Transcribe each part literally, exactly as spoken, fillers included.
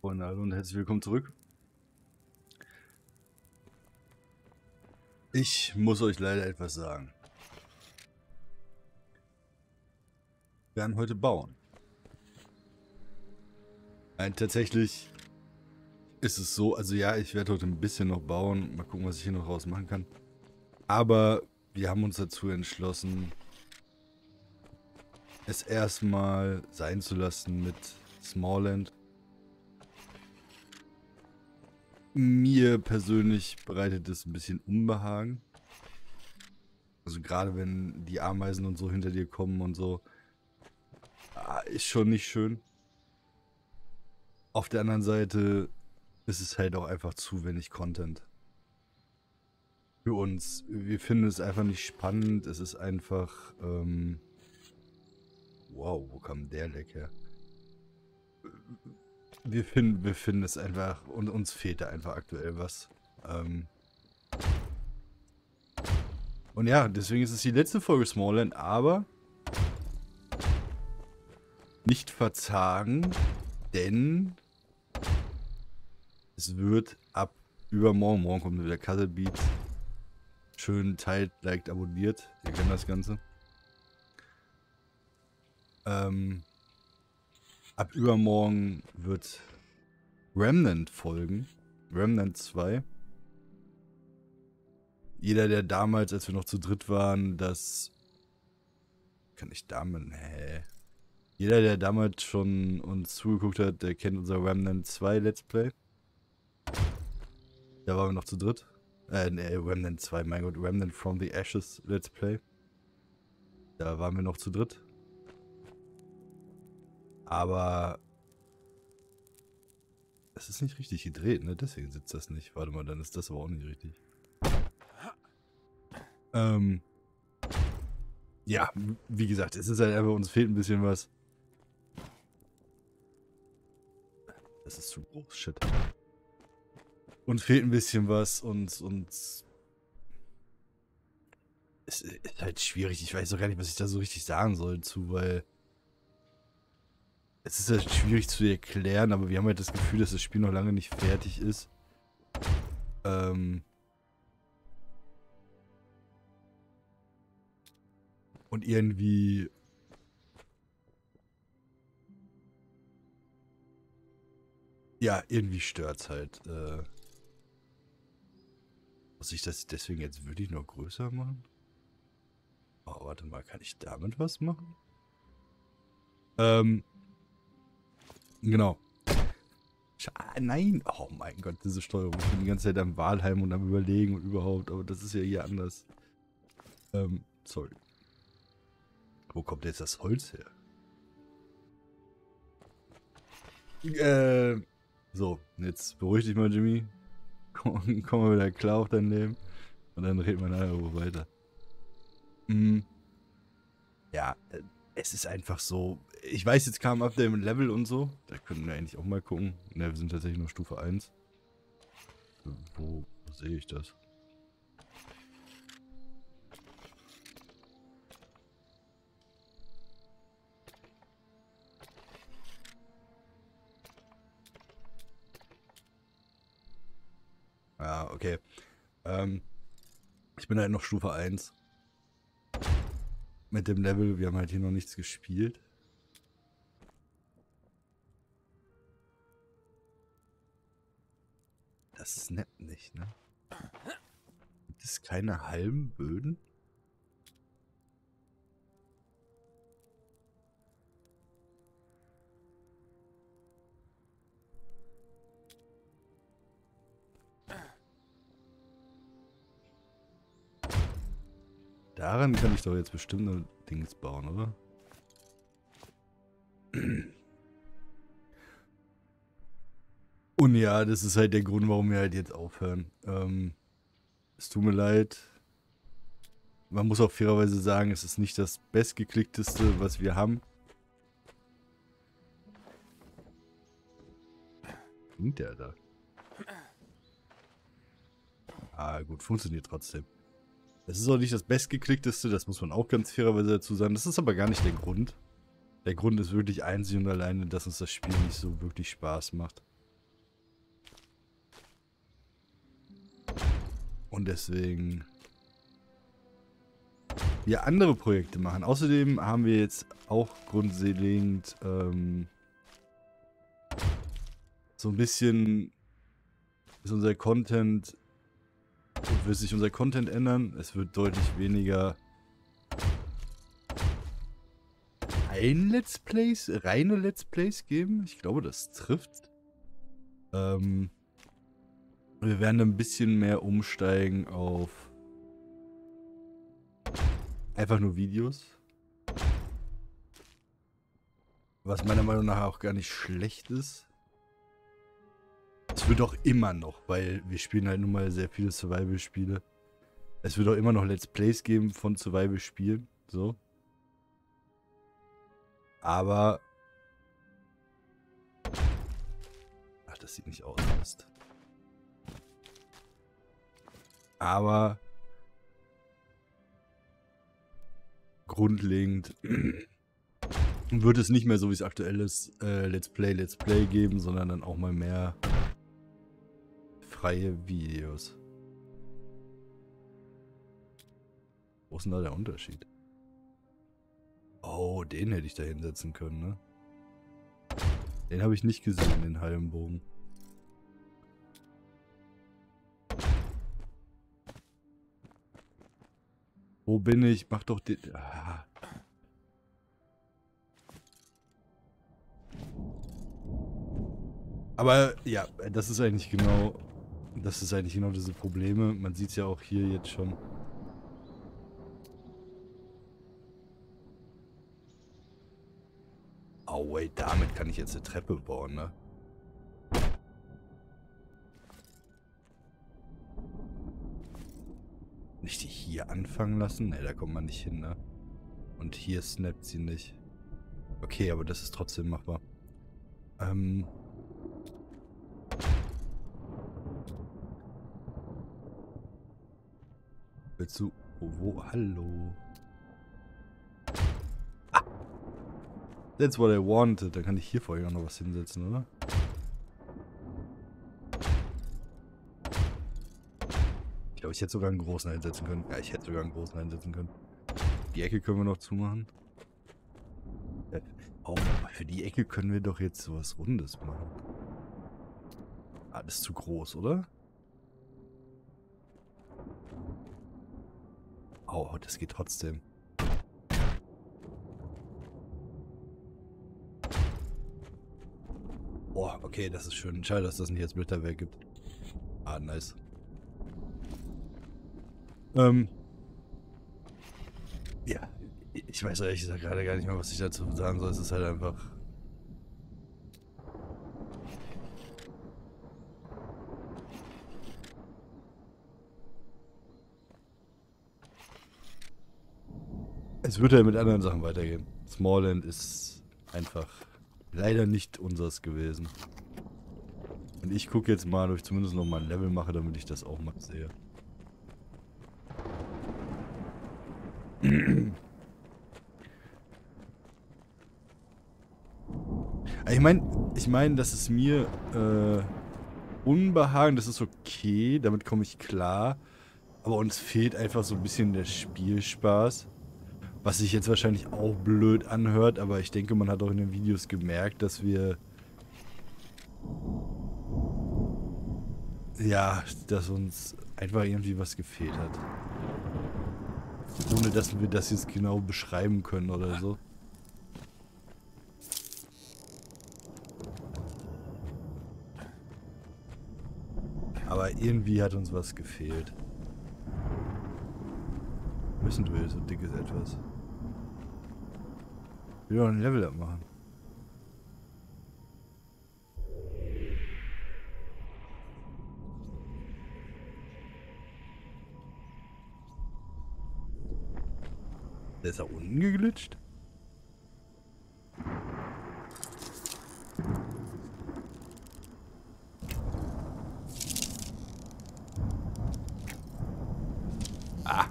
Freunde, hallo und herzlich willkommen zurück. Ich muss euch leider etwas sagen. Wir werden heute bauen. Nein, tatsächlich ist es so, also ja, ich werde heute ein bisschen noch bauen. Mal gucken, was ich hier noch raus machen kann. Aber wir haben uns dazu entschlossen, es erstmal sein zu lassen mit Smallland. Mir persönlich bereitet es ein bisschen Unbehagen. Also gerade wenn die Ameisen und so hinter dir kommen und so. Ah, ist schon nicht schön. Auf der anderen Seite ist es halt auch einfach zu wenig Content. Für uns. Wir finden es einfach nicht spannend. Es ist einfach... Ähm wow, wo kam der Leck her? Wir finden, wir finden es einfach... Und uns fehlt da einfach aktuell was. Ähm und ja, deswegen ist es die letzte Folge Smallland, aber... nicht verzagen, denn... es wird ab übermorgen, morgen kommt wieder Cuddle Beat. Schön teilt, liked, abonniert. Ihr kennt das Ganze. Ähm, ab übermorgen wird Remnant folgen. Remnant zwei. Jeder, der damals, als wir noch zu dritt waren, das... Kann ich damit... Nee. Jeder, der damals schon uns zugeguckt hat, der kennt unser Remnant zwei Let's Play. Da waren wir noch zu dritt. Äh, nee, Remnant zwei, mein Gott, Remnant from the Ashes Let's Play. Da waren wir noch zu dritt. Aber es ist nicht richtig gedreht, ne? Deswegen sitzt das nicht. Warte mal, dann ist das aber auch nicht richtig. Ähm. Ja, wie gesagt, es ist halt einfach, uns fehlt ein bisschen was. Das ist zu groß, shit. Uns fehlt ein bisschen was und, und es ist halt schwierig. Ich weiß auch gar nicht, was ich da so richtig sagen soll zu, weil es ist halt schwierig zu erklären, aber wir haben halt das Gefühl, dass das Spiel noch lange nicht fertig ist. Ähm und irgendwie ja, irgendwie stört's halt. Äh muss ich das deswegen jetzt wirklich noch größer machen? Oh, warte mal, kann ich damit was machen? Ähm, genau. Scha Nein, oh mein Gott, diese Steuerung. Ich bin die ganze Zeit am Walheim und am Überlegen und überhaupt, aber das ist ja hier anders. Ähm, sorry. Wo kommt jetzt das Holz her? Äh, so, jetzt beruhig dich mal, Jimmy. Komm, komm mal wieder klar auf dein Leben. Und dann reden wir nachher über weiter. Mhm. Ja, äh, es ist einfach so. Ich weiß, jetzt kam ab dem Level und so. Da können wir eigentlich auch mal gucken. Ne, wir sind tatsächlich noch Stufe eins. Wo, wo sehe ich das? Ja, okay. Ähm, ich bin halt noch Stufe eins. Mit dem Level, wir haben halt hier noch nichts gespielt. Das snappt nicht, ne? Gibt es keine halben Böden? Daran kann ich doch jetzt bestimmt nur Dings bauen, oder? Und ja, das ist halt der Grund, warum wir halt jetzt aufhören. Ähm, es tut mir leid. Man muss auch fairerweise sagen, es ist nicht das bestgeklickteste, was wir haben. Klingt der da? Ah, gut, funktioniert trotzdem. Es ist auch nicht das bestgeklickteste, das muss man auch ganz fairerweise dazu sagen. Das ist aber gar nicht der Grund. Der Grund ist wirklich einzig und alleine, dass uns das Spiel nicht so wirklich Spaß macht. Und deswegen wir andere Projekte machen. Außerdem haben wir jetzt auch grundlegend ähm, so ein bisschen ist unser Content, wird sich unser Content ändern. Es wird deutlich weniger ein Let's Plays, reine Let's Plays geben. Ich glaube, das trifft. Ähm, wir werden ein bisschen mehr umsteigen auf einfach nur Videos. Was meiner Meinung nach auch gar nicht schlecht ist. Es wird auch immer noch, weil wir spielen halt nun mal sehr viele Survival-Spiele. Es wird auch immer noch Let's Plays geben von Survival-Spielen. So. Aber... Ach, das sieht nicht aus. Mist. Aber... Grundlegend wird es nicht mehr so, wie es aktuell ist, äh, Let's Play, Let's Play geben, sondern dann auch mal mehr freie Videos. Wo ist denn da der Unterschied? Oh, den hätte ich da hinsetzen können, ne? Den habe ich nicht gesehen, den Hallenbogen. Wo bin ich? Mach doch den... Ah. Aber ja, das ist eigentlich genau... Das ist eigentlich genau diese Probleme. Man sieht es ja auch hier jetzt schon. Oh wait, damit kann ich jetzt eine Treppe bauen, ne? Nicht die hier anfangen lassen? Ne, da kommt man nicht hin, ne? Und hier snappt sie nicht. Okay, aber das ist trotzdem machbar. Ähm... Willst du... Oh, wo? Hallo? Ah! That's what I wanted. Dann kann ich hier vorher noch was hinsetzen, oder? Ich glaube, ich hätte sogar einen großen einsetzen können. Ja, ich hätte sogar einen großen einsetzen können. Die Ecke können wir noch zumachen. Oh, für die Ecke können wir doch jetzt sowas Rundes machen. Ah, das ist zu groß, oder? Oh, das geht trotzdem. Oh, okay, das ist schön. Schade, dass das nicht als Blätterwerk gibt. Ah, nice. Ähm. Ja, ich weiß ehrlich gesagt gerade gar nicht mehr, was ich dazu sagen soll. Es ist halt einfach... Es wird ja mit anderen Sachen weitergehen. Smallland ist einfach leider nicht unseres gewesen. Und ich gucke jetzt mal, ob ich zumindest noch mal ein Level mache, damit ich das auch mal sehe. Ich meine, ich meine, das ist mir äh, Unbehagen, das ist okay, damit komme ich klar. Aber uns fehlt einfach so ein bisschen der Spielspaß. Was sich jetzt wahrscheinlich auch blöd anhört, aber ich denke, man hat auch in den Videos gemerkt, dass wir... Ja, dass uns einfach irgendwie was gefehlt hat. Ohne dass wir das jetzt genau beschreiben können oder so. Aber irgendwie hat uns was gefehlt. Müssen wir so dickes etwas. Ich will doch ein Level up machen. Der ist da unten geglitscht? Ah.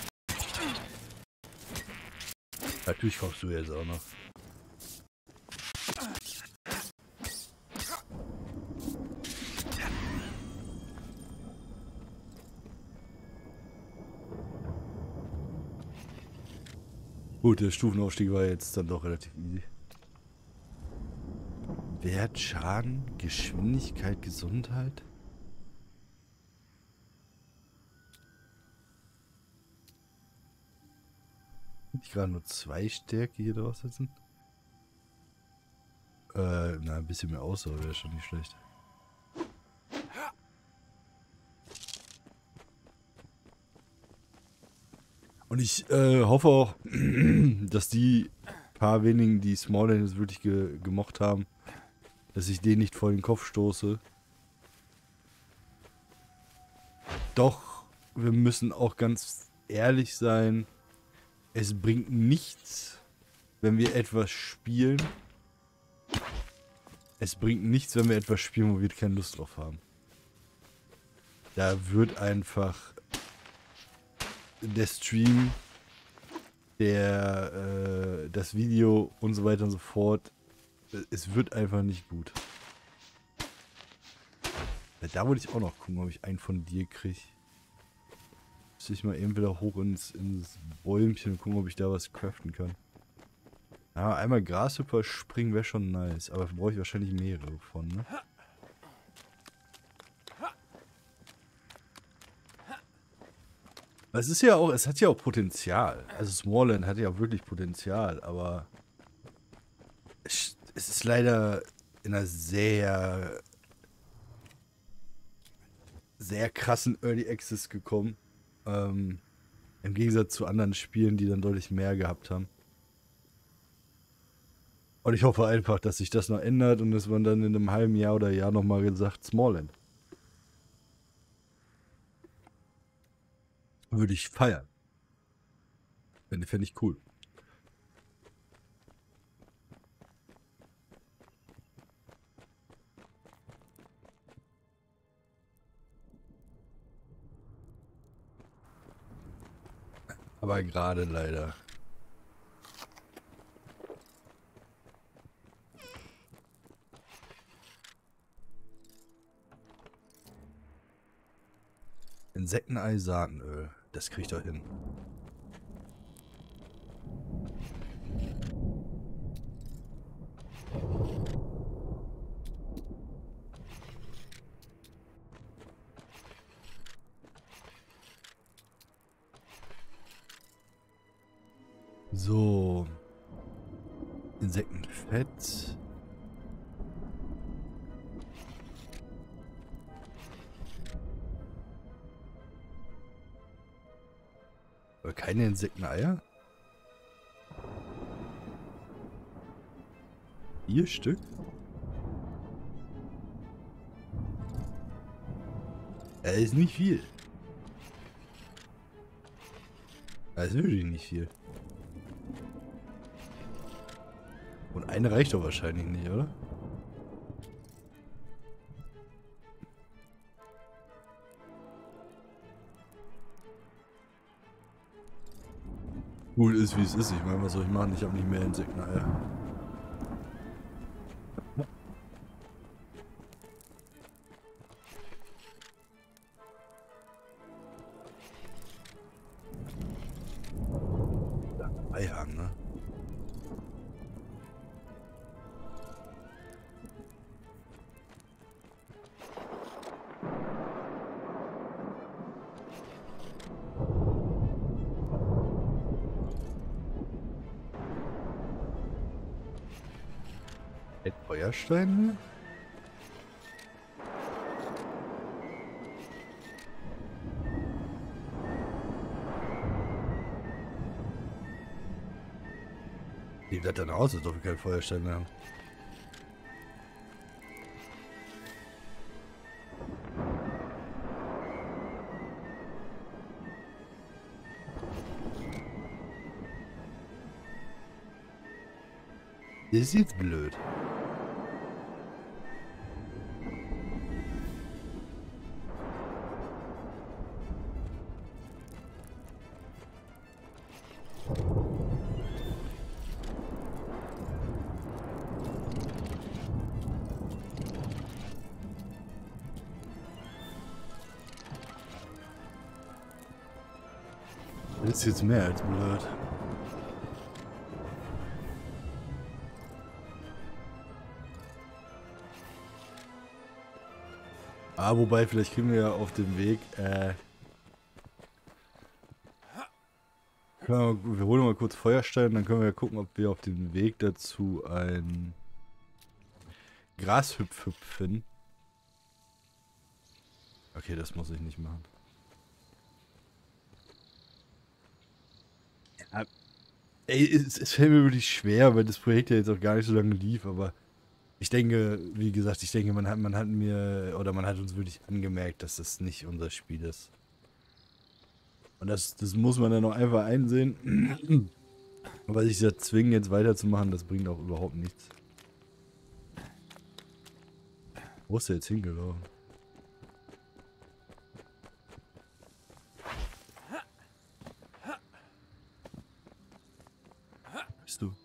Natürlich kommst du jetzt auch noch. Gut, der Stufenaufstieg war jetzt dann doch relativ easy. Wert, Schaden, Geschwindigkeit, Gesundheit. Ich gerade nur zwei Stärke hier draufsetzen. Äh, na, ein bisschen mehr Ausdauer wäre schon nicht schlecht. Und ich äh, hoffe auch, dass die paar wenigen, die Smallland wirklich ge gemocht haben, dass ich denen nicht vor den Kopf stoße. Doch, wir müssen auch ganz ehrlich sein, es bringt nichts, wenn wir etwas spielen. Es bringt nichts, wenn wir etwas spielen, wo wir keine Lust drauf haben. Da wird einfach der Stream, der, äh, das Video und so weiter und so fort, es wird einfach nicht gut. Ja, da wollte ich auch noch gucken, ob ich einen von dir kriege. Muss ich mal eben wieder hoch ins, ins Bäumchen und gucken, ob ich da was craften kann. Ja, einmal Grashüpfer springen wäre schon nice, aber brauche ich wahrscheinlich mehrere von, ne? Es ist ja auch, es hat ja auch Potenzial. Also Smallland hat ja auch wirklich Potenzial, aber es, es ist leider in einer sehr, sehr krassen Early Access gekommen. Ähm, im Gegensatz zu anderen Spielen, die dann deutlich mehr gehabt haben. Und ich hoffe einfach, dass sich das noch ändert und dass man dann in einem halben Jahr oder Jahr nochmal gesagt, Smallland. Würde ich feiern. Fände fänd ich cool. Aber gerade leider. Insektenei, Saatenöl. Das kriegt er hin. So. Insektenfett. Aber keine Insekteneier? Vier Stück? Das ist nicht viel. Das ist wirklich nicht viel. Und eine reicht doch wahrscheinlich nicht, oder? Gut ist wie es ist. Ich meine, was soll ich machen? Ich habe nicht mehr Insekteneier. Beihang, ne? Ein Feuerstein, ne? Wie sieht das dann aus, als ob wir keinen Feuerstein mehr haben? Das ist jetzt blöd. Das ist jetzt mehr als blöd. Ah, wobei, vielleicht kriegen wir ja auf dem Weg, äh... Wir, wir holen mal kurz Feuerstein, dann können wir ja gucken, ob wir auf dem Weg dazu ein Grashüpf-Hüpf finden. Okay, das muss ich nicht machen. Ja, ey, es, es fällt mir wirklich schwer, weil das Projekt ja jetzt auch gar nicht so lange lief, aber ich denke, wie gesagt, ich denke, man hat, man hat mir, oder man hat uns wirklich angemerkt, dass das nicht unser Spiel ist. Und das, das muss man dann auch einfach einsehen. Aber sich da zwingen, jetzt weiterzumachen, das bringt auch überhaupt nichts. Wo ist der jetzt hingelaufen? Bist du?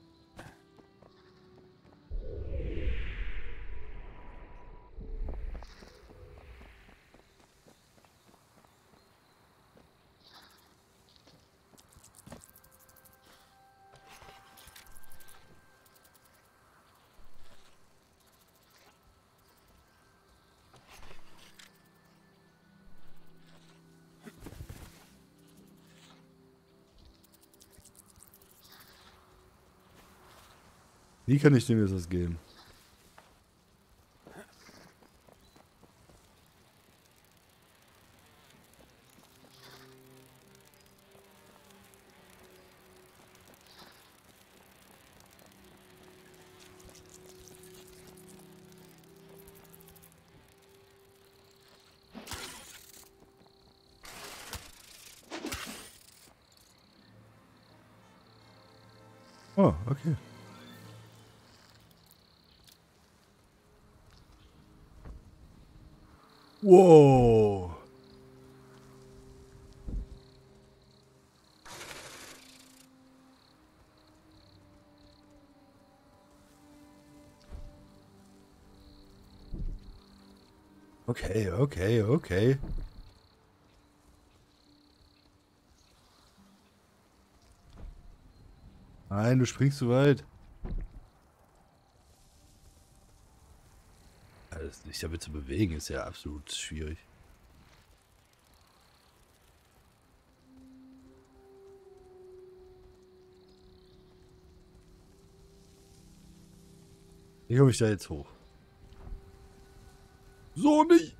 Wie kann ich dem jetzt was geben? Oh, okay. Wow. Okay, okay, okay. Nein, du springst zu weit. Also, sich damit zu bewegen ist ja absolut schwierig. Wie komme ich da jetzt hoch? So nicht!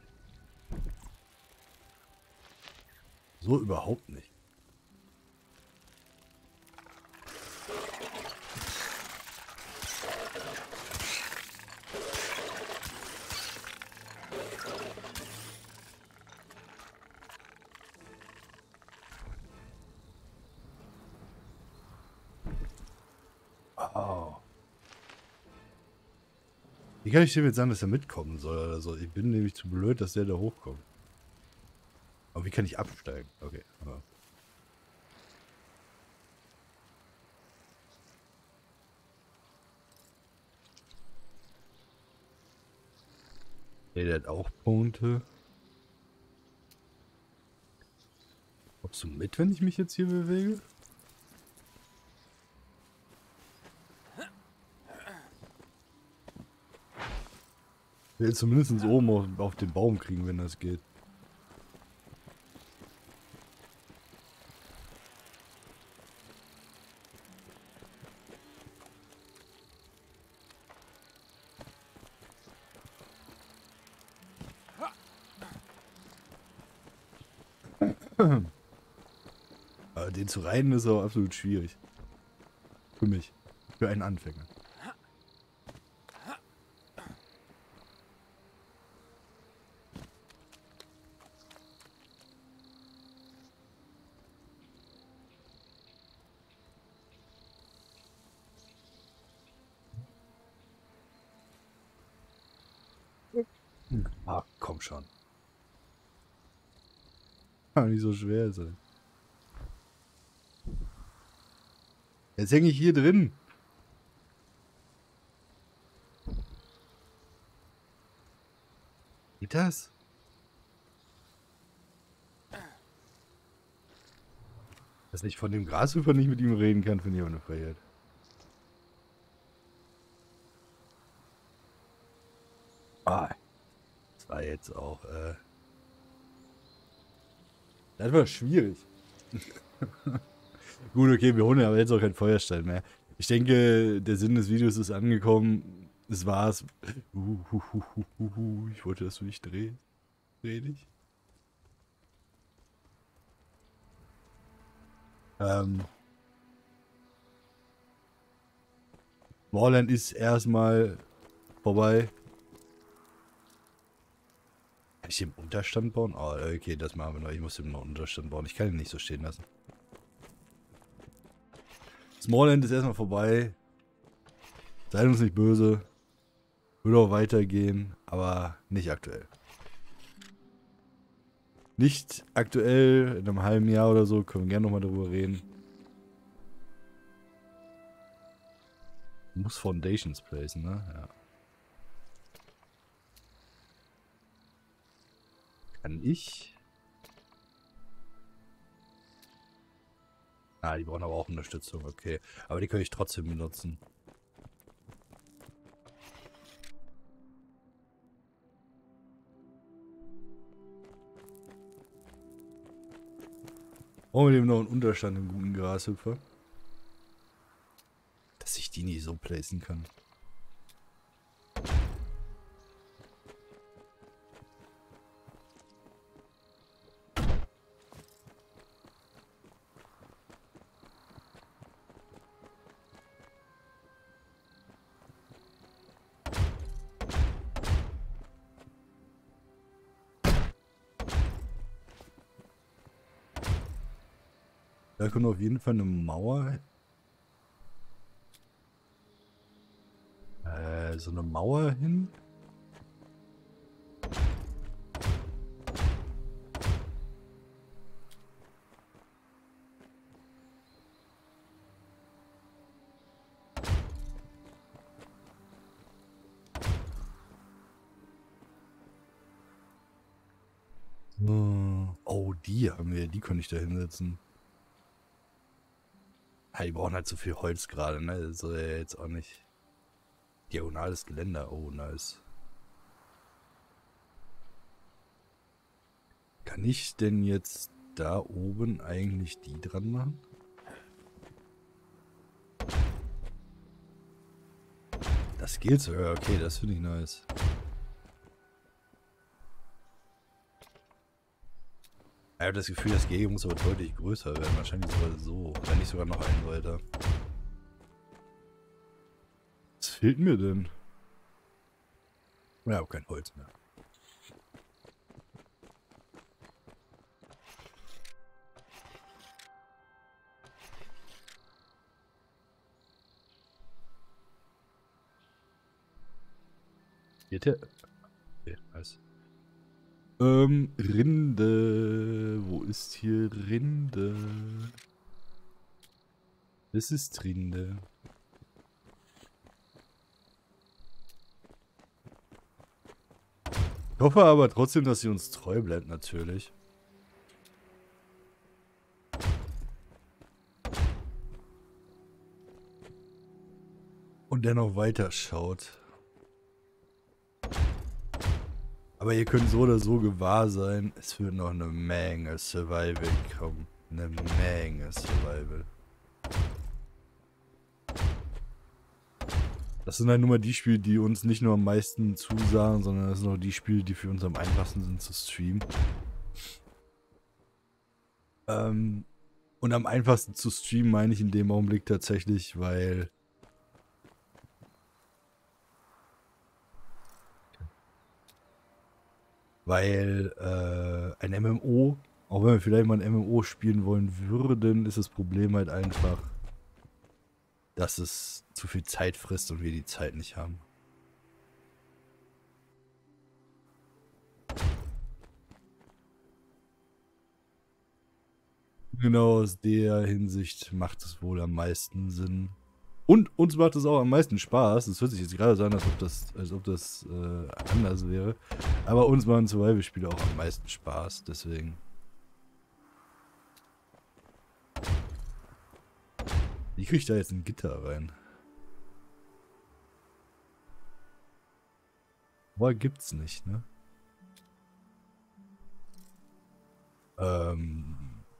So überhaupt nicht. Wow. Wie kann ich dem jetzt sagen, dass er mitkommen soll oder so? Ich bin nämlich zu blöd, dass der da hochkommt. Aber wie kann ich absteigen? Okay. Aber der hat auch Punkte. Kommst du mit, wenn ich mich jetzt hier bewege? Ich will zumindest oben auf, auf den Baum kriegen, wenn das geht. Aber den zu reiten ist auch absolut schwierig. Für mich. Für einen Anfänger. Ah, komm schon. Kann nicht so schwer sein. Jetzt hänge ich hier drin. Geht das? Dass ich von dem Grashüpfer nicht mit ihm reden kann, finde ich auch eine Freiheit. Ah, das war jetzt jetzt auch, äh... Das war schwierig. Gut, okay, wir holen ja aber jetzt auch keinen Feuerstein mehr. Ich denke, der Sinn des Videos ist angekommen. Das war's. Uh, uh, uh, uh, uh, uh. Ich wollte, dass du dich drehst. Dreh dich. Ähm... Moorland ist erstmal vorbei. Kann ich den Unterstand bauen? Oh, okay, das machen wir noch. Ich muss den noch Unterstand bauen. Ich kann ihn nicht so stehen lassen. Smallland ist erstmal vorbei. Seid uns nicht böse. Würde auch weitergehen, aber nicht aktuell. Nicht aktuell, in einem halben Jahr oder so, können wir gerne nochmal darüber reden. Muss Foundations placen, ne? Ja. Kann ich? Ah, die brauchen aber auch Unterstützung, okay. Aber die kann ich trotzdem benutzen. Brauchen wir dem noch einen Unterstand im guten Grashüpfer? Dass ich die nicht so placen kann. Da kommt auf jeden Fall eine Mauer. Äh, so eine Mauer hin. Oh, die haben wir. Die könnte ich da hinsetzen. Ja, die brauchen halt so viel Holz gerade, ne? Das soll ja jetzt auch nicht. Diagonales Geländer. Oh, nice. Kann ich denn jetzt da oben eigentlich die dran machen? Das geht so. Ja, okay, das finde ich nice. Ich habe das Gefühl, das Gehege muss aber deutlich größer werden. Wahrscheinlich sogar so. Wenn nicht sogar noch einen weiter. Was fehlt mir denn? Ja, kein Holz mehr. Geht der? Okay, nice. Ähm, Rinde. Wo ist hier Rinde? Das ist Rinde. Ich hoffe aber trotzdem, dass sie uns treu bleibt, natürlich. Und dennoch weiter schaut. Aber ihr könnt so oder so gewahr sein, es wird noch eine Menge Survival kommen. Eine Menge Survival. Das sind halt nur mal die Spiele, die uns nicht nur am meisten zusagen, sondern das sind auch die Spiele, die für uns am einfachsten sind zu streamen. Ähm, und am einfachsten zu streamen meine ich in dem Augenblick tatsächlich, weil... Weil äh, ein M M O, auch wenn wir vielleicht mal ein M M O spielen wollen würden, ist das Problem halt einfach, dass es zu viel Zeit frisst und wir die Zeit nicht haben. Genau aus der Hinsicht macht es wohl am meisten Sinn. Und uns macht es auch am meisten Spaß. Das hört sich jetzt gerade so an, als ob das, als ob das äh, anders wäre. Aber uns machen Survival-Spiele auch am meisten Spaß, deswegen. Wie kriege ich da jetzt ein Gitter rein? Boah, gibt's nicht, ne? Ähm.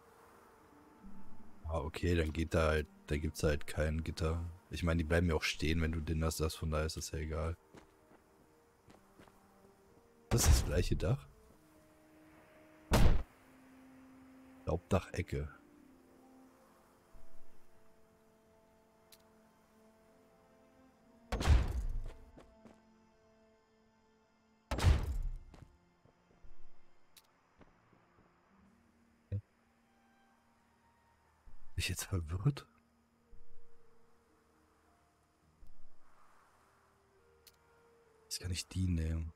Ah, okay, dann geht da halt, da gibt's halt kein Gitter. Ich meine, die bleiben ja auch stehen, wenn du den das hast, von daher ist das ja egal. Das ist das gleiche Dach? Laubdachecke. Bin ich jetzt verwirrt? Ich kann nicht die nehmen.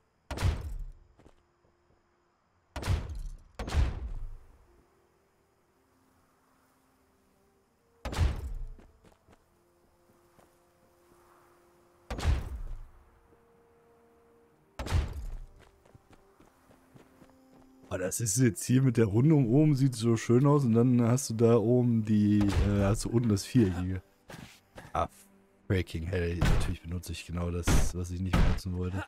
Aber das ist jetzt hier mit der Rundung oben, sieht so schön aus und dann hast du da oben die, äh, hast du unten das Viereckige. Ah, freaking hell, natürlich benutze ich genau das, was ich nicht benutzen wollte.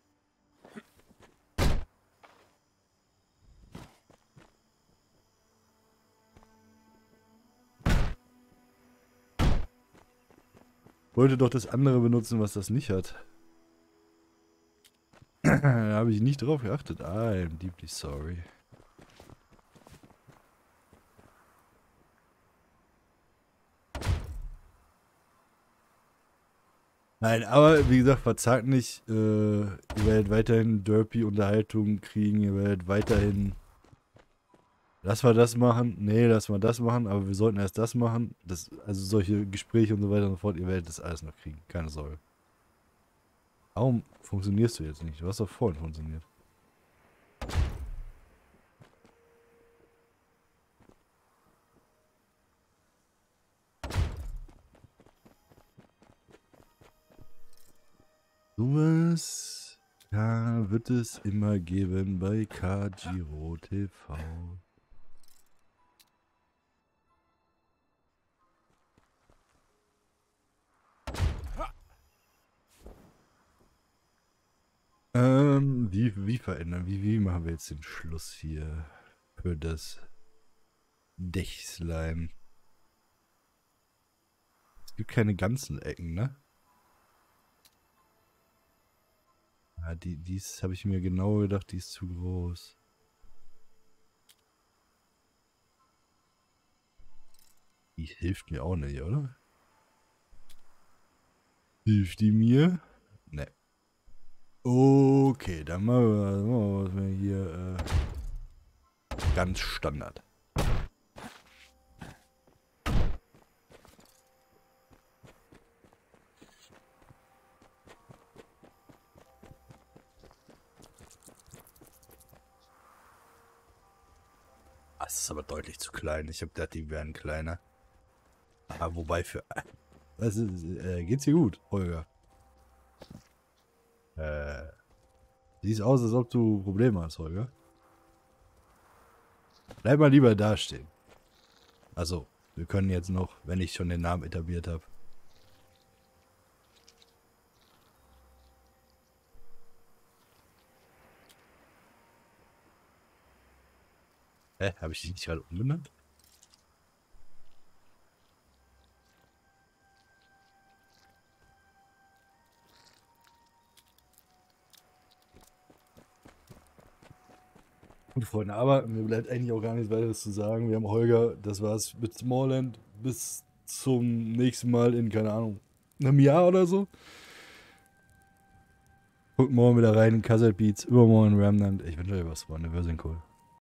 Wollte doch das andere benutzen, was das nicht hat. Da habe ich nicht drauf geachtet. I'm deeply sorry. Nein, aber wie gesagt, verzagt nicht. Äh, ihr werdet weiterhin derpy Unterhaltung kriegen. Ihr werdet weiterhin... Lass mal das machen. Nee, lass mal das machen. Aber wir sollten erst das machen. Das, also solche Gespräche und so weiter und so fort. Ihr werdet das alles noch kriegen. Keine Sorge. Warum funktionierst du jetzt nicht? Du hast doch vorhin funktioniert. Sowas ja, wird es immer geben bei Kajiro T V. Ähm, wie, wie verändern? Wie, wie machen wir jetzt den Schluss hier für das Dächslein? Es gibt keine ganzen Ecken, ne? Ja, die, dies habe ich mir genau gedacht, die ist zu groß. Die hilft mir auch nicht, oder? Hilft die mir? Ne. Okay, dann machen wir, machen wir hier äh, ganz Standard. Das ist aber deutlich zu klein. Ich habe gedacht, die wären kleiner. Aber wobei für... Das ist, äh, geht's dir gut, Holger? Äh... Siehst aus, als ob du Probleme hast, Holger. Bleib mal lieber dastehen. Also, wir können jetzt noch, wenn ich schon den Namen etabliert habe. Hä? Habe ich dich nicht gerade umbenannt? Gut, Freunde, aber mir bleibt eigentlich auch gar nichts weiteres zu sagen. Wir haben Holger, das war's mit Smallland. Bis zum nächsten Mal in, keine Ahnung, einem Jahr oder so. Guckt morgen wieder rein in Cassette Beats, übermorgen in Remnant. Ich wünsche euch was, Freunde. Wir sind cool.